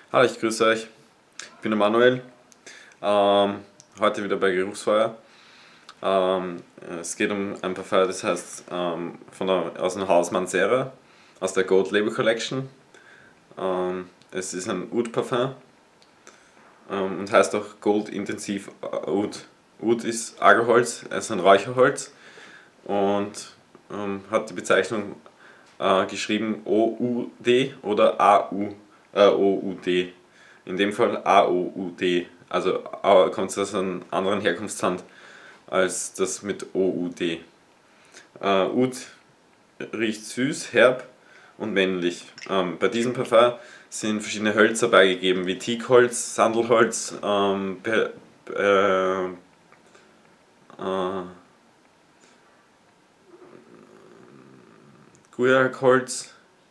Hallo, ich grüße euch. Ich bin der Manuel. Heute wieder bei Geruchsfeuer. Es geht um ein Parfum, das heißt aus dem Haus Mancera, aus der Gold Label Collection. Es ist ein Oud Parfum und heißt auch Gold Intensiv Oud. Oud ist Agerholz, es ist ein Räucherholz und hat die Bezeichnung geschrieben OUD oder OUD. In dem Fall AOUD. Also kommt es aus einem anderen Herkunftsland als das mit OUD. Oud riecht süß, herb und männlich. Bei diesem Parfum sind verschiedene Hölzer beigegeben, wie Teakholz, Sandelholz, Guaiacholz,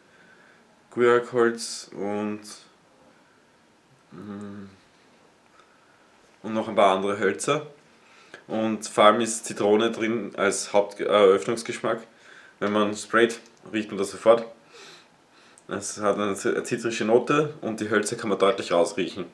und noch ein paar andere Hölzer. Und vor allem ist Zitrone drin als Haupteröffnungsgeschmack. Wenn man sprayt, riecht man das sofort. Es hat eine zitrische Note und die Hölzer kann man deutlich rausriechen.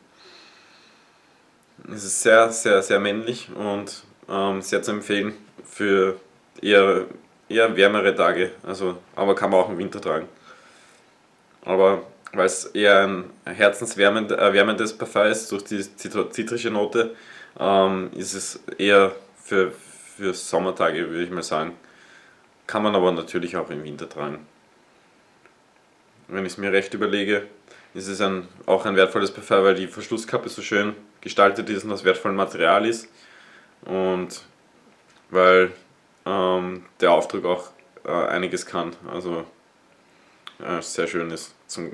Es ist sehr, sehr, sehr männlich und sehr zu empfehlen für eher wärmere Tage. Also, aber kann man auch im Winter tragen. Aber weil es eher ein erwärmendes Parfum ist, durch die zitrische Note, ist es eher für Sommertage, würde ich mal sagen. Kann man aber natürlich auch im Winter tragen. Wenn ich es mir recht überlege, ist es auch ein wertvolles Parfum, weil die Verschlusskappe so schön gestaltet ist und aus wertvollem Material ist. Und weil der Aufdruck auch einiges kann. Also sehr schön ist,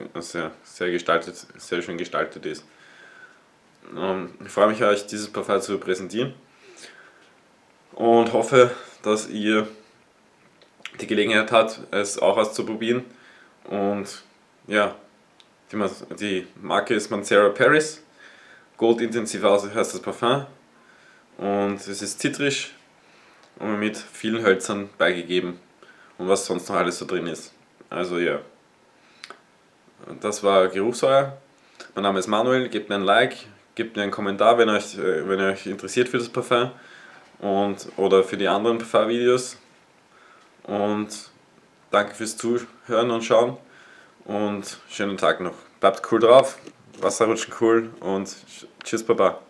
sehr schön gestaltet ist. Ich freue mich, euch dieses Parfum zu präsentieren und hoffe, dass ihr die Gelegenheit habt, es auch auszuprobieren. Und ja, die Marke ist Mancera Paris. Gold Intensiv heißt das Parfum und es ist zitrisch und mit vielen Hölzern beigegeben und was sonst noch alles so drin ist. Also ja, das war Geruchsfeuer. Mein Name ist Manuel, gebt mir ein Like, gebt mir einen Kommentar, wenn ihr euch interessiert für das Parfum oder für die anderen Parfum-Videos. Und danke fürs Zuhören und Schauen und schönen Tag noch. Bleibt cool drauf, Wasser rutschen cool und tschüss Baba.